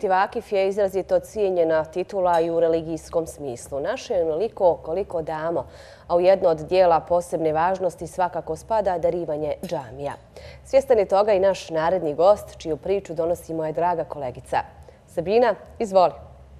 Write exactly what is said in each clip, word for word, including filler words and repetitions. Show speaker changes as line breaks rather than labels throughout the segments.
Biti vakif je izrazito cijenjena titula i u religijskom smislu. Naše je onoliko koliko damo, a u jedno od dijela posebne važnosti svakako spada darivanje džamija. Svjestan je toga i naš naredni gost, čiju priču donosi moja draga kolegica. Sabina, izvoli.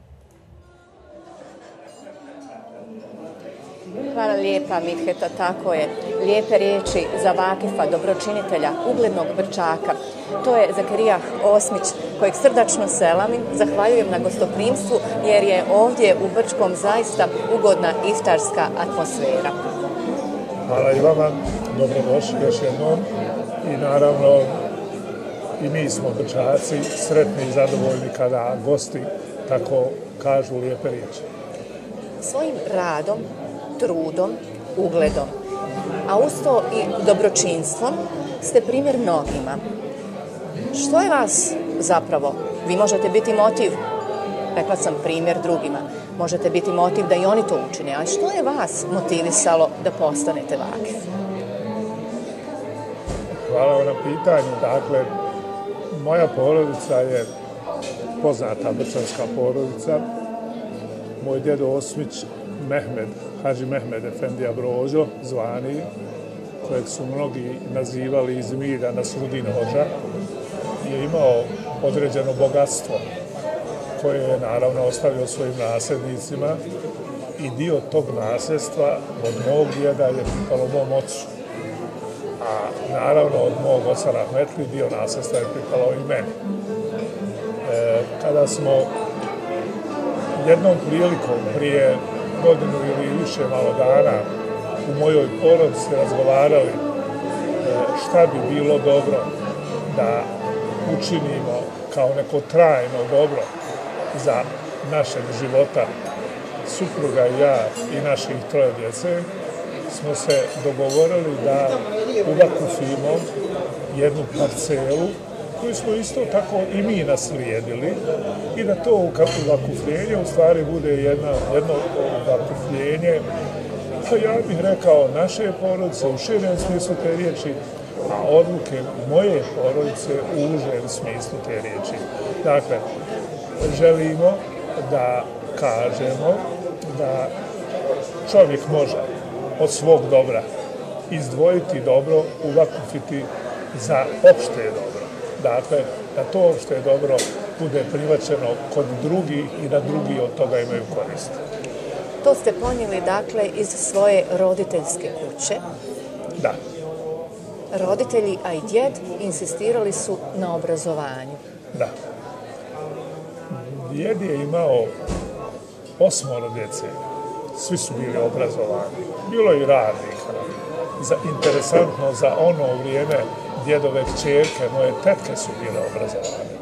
Hvala lijepa, Mitheta, tako je. Lijepe riječi za vakifa, dobročinitelja, uglednog Brčaka. To je Zakarija Osmić, kojeg srdačno selamim. Zahvaljujem na gostoprimstvu jer je ovdje u Brčkom zaista ugodna iftarska atmosfera.
Hvala i vama, dobrodošli još jednom. I naravno, i mi smo Brčaci sretni i zadovoljni kada gosti tako kažu lijepe riječi.
Svojim radom, trudom, ugledom, a uz to i dobročinstvom ste primjer mnogima. Što je vas zapravo? Vi možete biti motiv, rekla sam primjer drugima, možete biti motiv da i oni to učine, ali što je vas motivisalo da postanete vakif?
Hvala vam na pitanju. Dakle, moja porodica je poznata brčanska porodica. Moj djedo Osmić, Mehmed, Hadži Mehmed Efendija Brožo, zvani, kojeg su mnogi nazivali iz Mira na Sudin Hođa, je imao određeno bogatstvo koje je naravno ostavio svojim nasljednicima i dio tog nasljedstva od mog djeda je pripalo mom ocu. A naravno od mog oca Rahmetli dio nasljedstva je pripalo i meni. E, kada smo jednom prilikom prije godinu ili više malo dana u mojoj porodici razgovarali šta bi bilo dobro da učinimo kao neko trajno dobro za našeg života, supruga i ja i naših troje djece, smo se dogovorili da uvakufimo jednu parcelu koju smo isto tako i mi naslijedili i da to uvakufljenje u stvari bude jedno, jedno uvakufljenje, pa ja bih rekao naše porodice u širem smislu te riječi, a odluke moje porodice u užem smislu te riječi. Dakle, želimo da kažemo da čovjek može od svog dobra izdvojiti dobro, uvakufiti za opšte dobro. Dakle, da to opšte dobro bude prihvaćeno kod drugih i da drugi od toga imaju korist.
To ste ponijeli, dakle, iz svoje roditeljske kuće.
Da.
Roditelji, a i djed, insistirali su na obrazovanju.
Da. Djed je imao osmoro djece. Svi su bili obrazovani. Bilo je i radnika. Za, interesantno, za ono vrijeme djedove kćerke, moje tetke su bile obrazovane.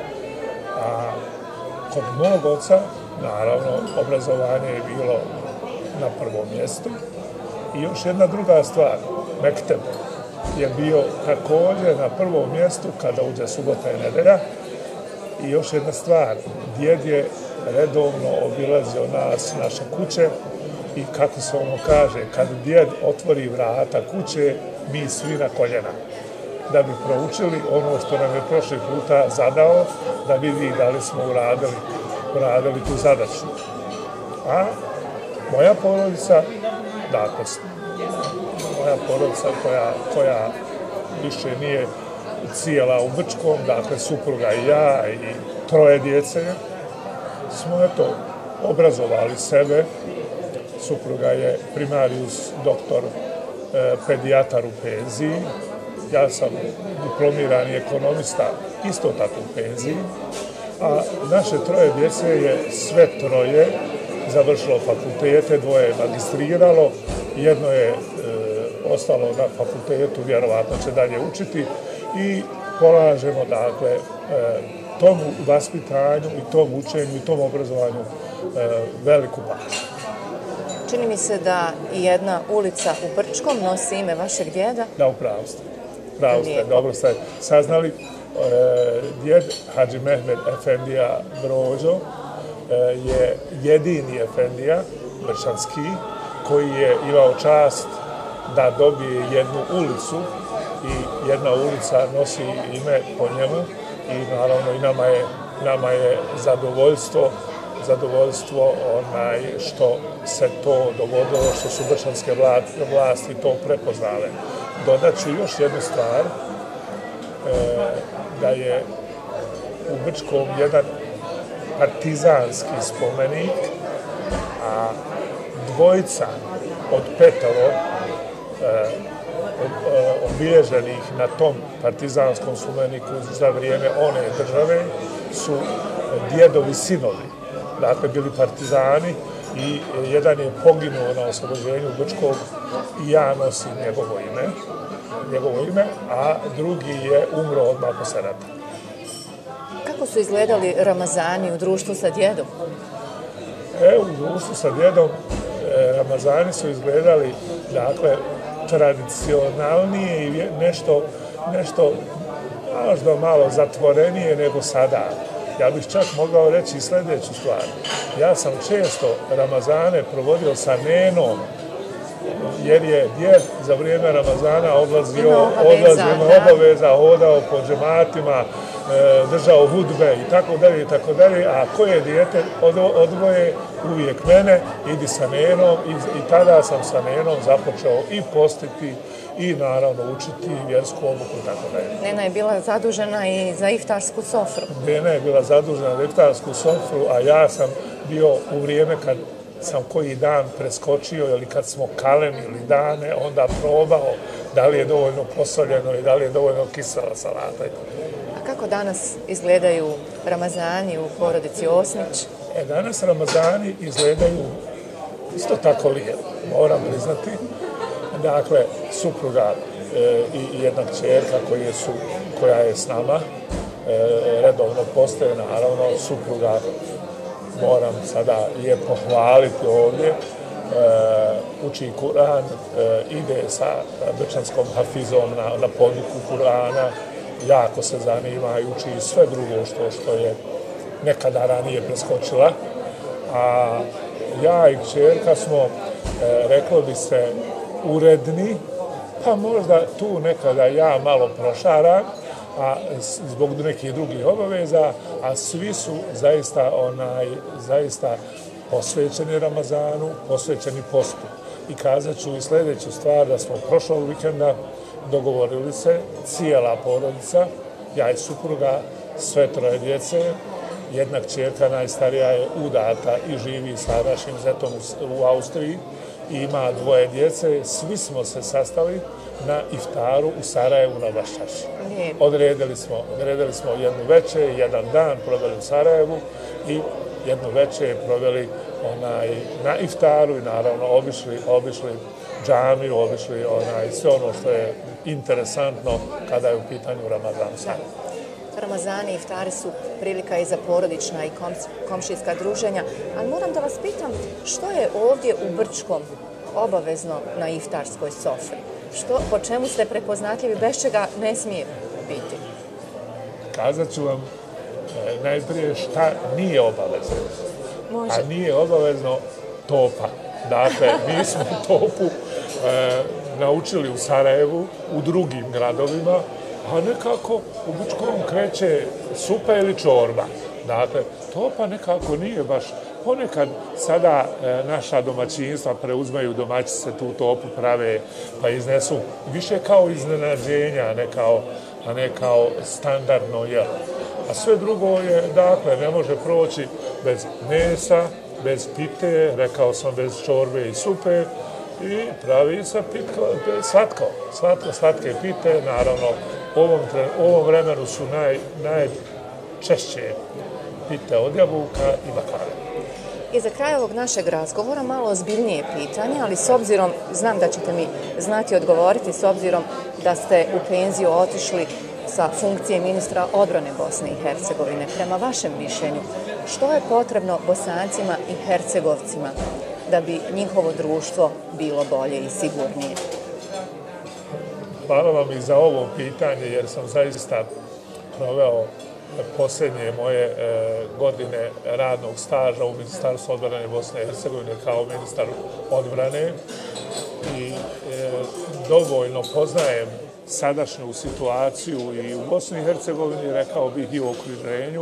A kod mog oca, naravno, obrazovanje je bilo na prvom mjestu. I još jedna druga stvar, mekteb je bio također na prvom mjestu kada uđe subota i nedelja. I još jedna stvar, djed je redovno obilazio nas, naše kuće i kako se ono kaže, kad djed otvori vrata kuće, mi svi na koljena. Da bi proučili ono što nam je prošli puta zadao, da vidi da li smo uradili, uradili tu zadaću. A moja porodica, dakle, moja porodica koja, koja više nije cijela u Brčkom, dakle, supruga i ja i troje djece, smo eto obrazovali sebe. Supruga je primarius doktor, e, pedijatar u penziji. Ja sam diplomirani ekonomista, isto tako u penziji. A naše troje djece je sve troje završilo fakultete, dvoje je magistriralo, jedno je e, ostalo na fakultetu, vjerovatno će dalje učiti i polažemo, dakle, e, tom vaspitanju i tom učenju i tom obrazovanju e, veliku pažnju.
Čini mi se da i jedna ulica u Brčkom nosi ime vašeg djeda.
Da, upravo ste. Pravo ste, dobro ste saznali. E, djed Hadži Mehmed Efendija Brožo e, je jedini Efendija, brčanski, koji je imao čast da dobije jednu ulicu i jedna ulica nosi ime po njemu i naravno i nama je nama je zadovoljstvo, zadovoljstvo onaj što se to dogodilo, što su brčanske vlasti to prepoznale. Dodat ću još jednu stvar, da je u Brčkom jedan partizanski spomenik, a dvojica od petoro obilježenih na tom partizanskom spomeniku za vrijeme one države su djedovi sinovi. Dakle, bili partizani i jedan je poginuo na oslobođenju Brčkog i ja nosim njegovo ime, njegovo ime, a drugi je umro odmah posle rata.
Kako su izgledali Ramazani u društvu sa djedom?
E, u društvu sa djedom Ramazani su izgledali, dakle, tradicionalnije i nešto, nešto možda malo zatvorenije nego sada. Ja bih čak mogao reći i sljedeću stvar. Ja sam često Ramazane provodio sa nenom, jer je djed za vrijeme Ramazana odlazio, odlazio obaveza, hodao po džematima, držao hudbe i tako dalje i tako dalje, a koje dijete odvoje uvijek mene, idi sa nenom i tada sam sa nenom započeo i postiti i naravno učiti vjersku obuku i tako dalje.
Nena je bila zadužena i za iftarsku sofru.
Nena je bila zadužena za iftarsku sofru, a ja sam bio u vrijeme kad sam koji dan preskočio ili kad smo kalemili dane, onda probao da li je dovoljno posoljeno i da li je dovoljno kisela salata.
A kako danas izgledaju Ramazani u porodici Osmić?
E, danas Ramazani izgledaju isto tako lijepo, moram priznati. Dakle, supruga e, i jedna kćerka koje su, koja je s nama, e, redovno postaje, naravno, supruga, moram sada je pohvaliti ovdje, e, uči Kur'an, e, ide sa brčanskom hafizom na, na poduku Kur'ana, jako se zanima i uči sve drugo što, što je nekada ranije preskočila. A ja i kćerka smo, e, reklo bi se, uredni, pa možda tu nekada ja malo prošaram, a zbog nekih drugih obaveza, a svi su zaista onaj zaista posvećeni Ramazanu, posvećeni postu. I kazat ću i sljedeću stvar, da smo prošlog vikenda dogovorili se, cijela porodica, ja i supruga, sve troje djece, jedna kćerka najstarija je udata i živi sa našim zetom u Austriji i ima dvoje djece, svi smo se sastali na iftaru u Sarajevu na Baščaši. Odredili smo, odredili smo jednu večer, jedan dan proveli u Sarajevu i jednu večer proveli onaj, na iftaru i naravno obišli, obišli džamiju, obišli onaj, sve ono što je interesantno kada je u pitanju Ramazan.
Ramazani i iftari su prilika i za porodična i komšijska druženja, ali moram da vas pitam što je ovdje u Brčkom obavezno na iftarskoj sofri? Što, po čemu ste prepoznatljivi, bez čega ne smije biti?
Kazat ću vam e, najprije šta nije obavezno.
Može.
A nije obavezno topa. Dakle, mi smo topu e, naučili u Sarajevu, u drugim gradovima, a nekako u Brčkom kreće supa ili čorba. Dakle, topa nekako nije baš. Ponekad sada e, naša domaćinstva preuzmaju domaćice, tu topu prave, pa iznesu više kao iznenađenja, a ne kao, a ne kao standardno jelo. A sve drugo je, dakle, ne može proći bez mesa, bez pite, rekao sam bez čorbe i supe, i pravi se pitko, slatko, slatko, slatke pite, naravno, u ovom, u ovom vremenu su naj, najčešće pite od jabuka i baklave.
I za kraj ovog našeg razgovora malo ozbiljnije pitanje, ali s obzirom, znam da ćete mi znati odgovoriti, s obzirom da ste u penziju otišli sa funkcije ministra odbrane Bosne i Hercegovine. Prema vašem mišljenju, što je potrebno Bosancima i Hercegovcima da bi njihovo društvo bilo bolje i sigurnije?
Hvala vam i za ovo pitanje, jer sam zaista proveo posljednje moje e, godine radnog staža u Ministarstvu odbrane Bosne i Hercegovine kao ministar odbrane i e, dovoljno poznajem sadašnju situaciju i u Bosni i Hercegovini, rekao bih i u okruženju,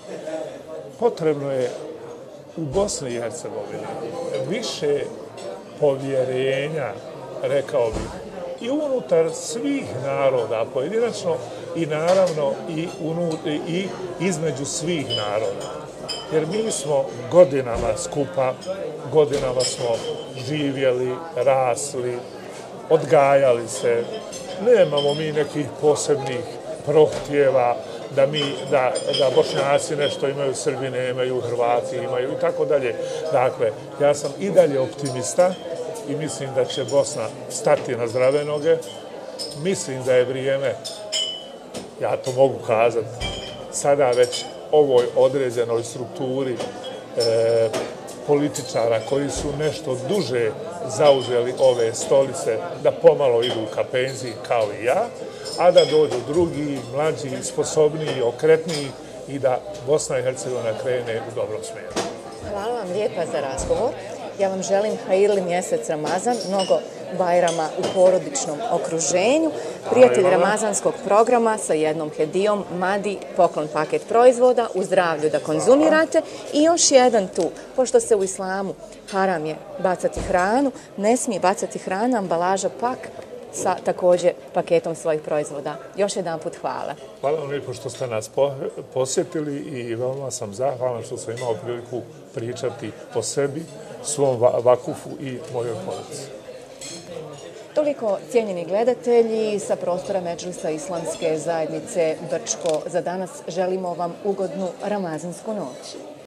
potrebno je u Bosni i Hercegovini više povjerenja, rekao bih, i unutar svih naroda pojedinačno i naravno i, unut, i između svih naroda. Jer mi smo godinama skupa, godinama smo živjeli, rasli, odgajali se. Nemamo mi nekih posebnih prohtjeva da mi, da, da Bošnjaci nešto imaju, Srbi nemaju, Hrvati imaju i tako dalje. Dakle, ja sam i dalje optimista i mislim da će Bosna stati na zdrave noge. Mislim da je vrijeme, ja to mogu kazati, sada već ovoj određenoj strukturi e, političara koji su nešto duže zauzeli ove stolice, da pomalo idu ka penziji kao i ja, a da dođu drugi, mlađi, sposobniji, okretniji i da Bosna i Hercegovina krene u dobrom smjeru.
Hvala vam lijepa za razgovor. Ja vam želim hajirli mjesec Ramazan, mnogo bajrama u porodičnom okruženju. Prijatelj ramazanskog programa sa jednom hedijom, Madi, poklon paket proizvoda, u zdravlju da konzumirate. I još jedan tu, pošto se u islamu haram je bacati hranu, ne smije bacati hrana, ambalaža pak sa također paketom svojih proizvoda. Još jedan put hvala.
Hvala vam lijepo što ste nas posjetili i veoma sam zahvalan što sam imao priliku pričati o sebi, svom vakufu i mojoj porodici.
Toliko, cijenjeni gledatelji, sa prostora Medžlisa Islamske zajednice Brčko. Za danas želimo vam ugodnu ramazansku noć.